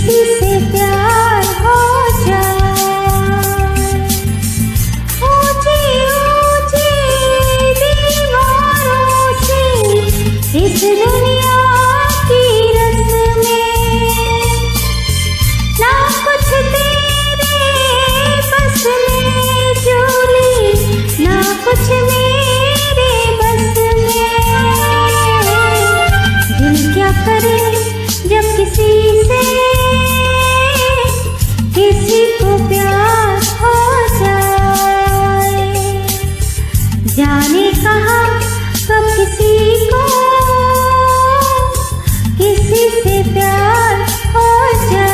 किसी से प्यार हो जाए। ऊंची ऊंची दीवारों से इस दुनिया की रस्में, ना कुछ तेरे बस में झूली, ना कुछ मेरे बस में। दिल क्या करे जब किसी से किसी को प्यार हो जाए। जाने कहाँ कब किसी को किसी से प्यार हो जाए।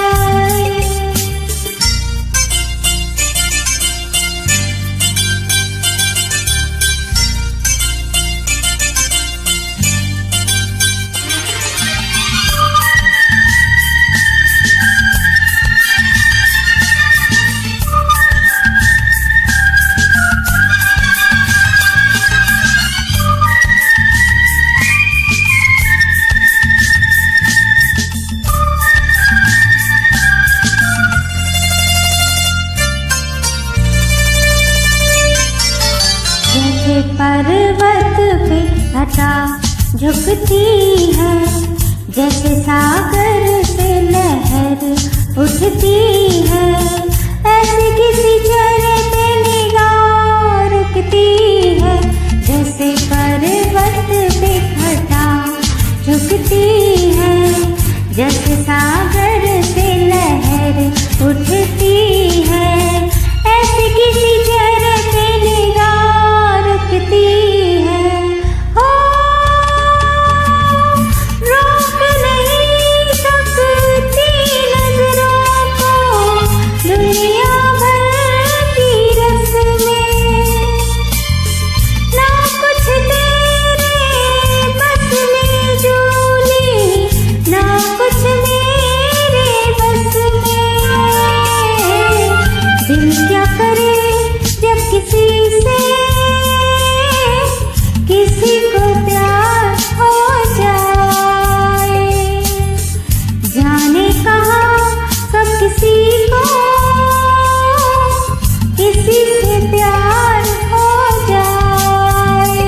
पर्वत पे घटा झुकती है, जैसे सागर से लहर उठती है, ऐसे किसी चेहरे पे निगाह रुकती है। जैसे पर्वत पे घटा झुकती है, जैसे सागर से लहर उठती है, ऐसे किसी चेहरे पे निगाह रुकती है। हो रोक नहीं सकती नजरों को दुनिया भर की रस्में, ना कुछ तेरे बस में झूली, ना कुछ मेरे बस में। दिल क्या करे जब किसी से किसी को प्यार हो जाए। जाने कहाँ कब किसी को किसी से प्यार हो जाए।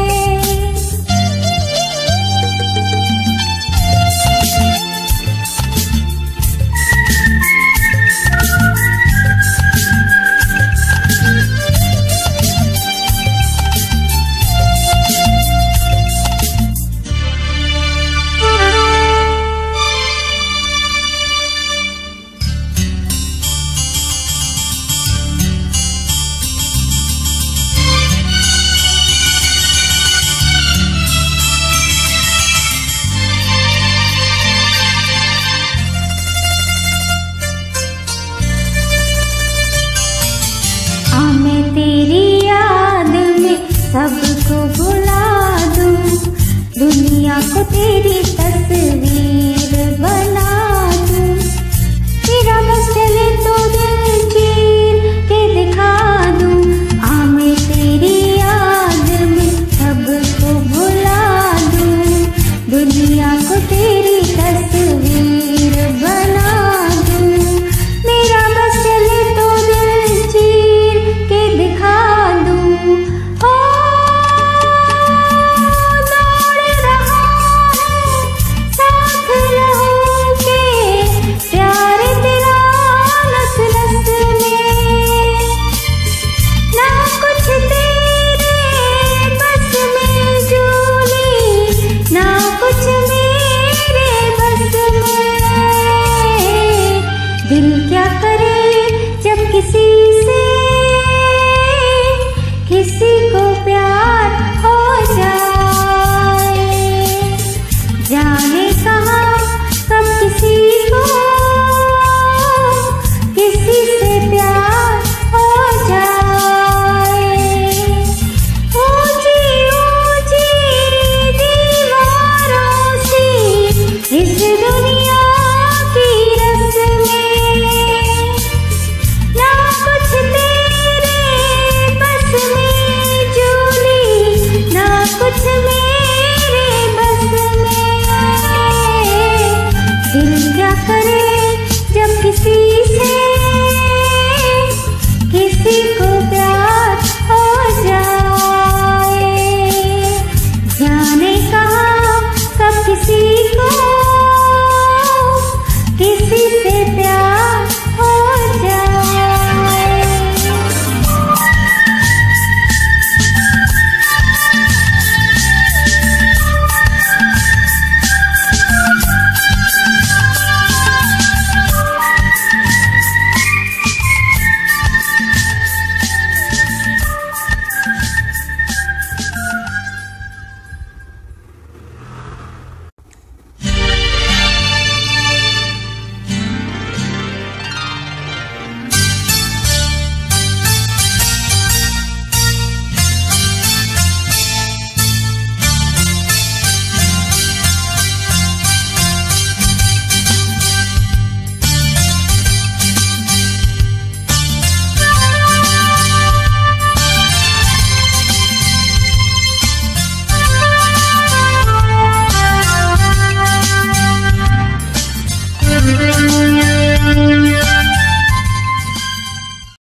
मैं तेरी याद में सबको भुला दूं, दुनिया को तेरी तस्वीर बना दूं। तेरा बस चले तो दिल चीर के दिखा दूं। मैं तेरी याद में सबको भुला दूं, दुनिया को तेरी तस्वीर बना दूं। मेरा बस चले तो दिल चीर के दिखा दूं। हो दौड़ रहा है साथ लहू के, प्यार तेरा नस नस में, ना कुछ तेरे बस में झूली, ना कुछ मेरे बस में। दिल क्या करे जब किसी